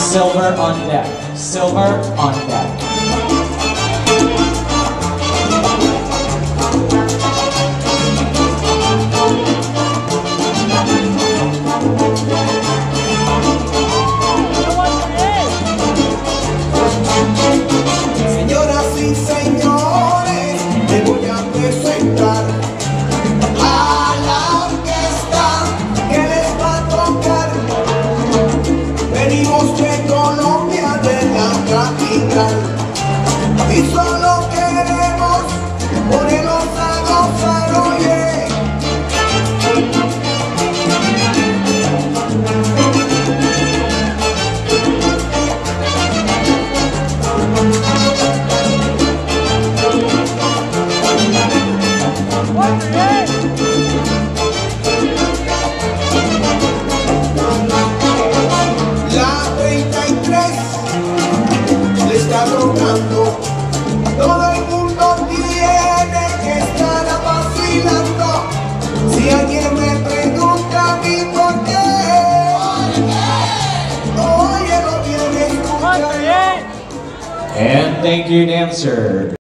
Silver on deck. Silver on deck. Señoras y señores, les voy a presentar a la orquesta que les va a tocar. Venimos de Colombia, de la capital, y solo queremos ponerlos a gozar, oye. La 33 le está tocando, todo el mundo tiene que estar vacilando. Si alguien me pregunta a mí por qué, oye, lo tiene escuchando. And thank you, dancer.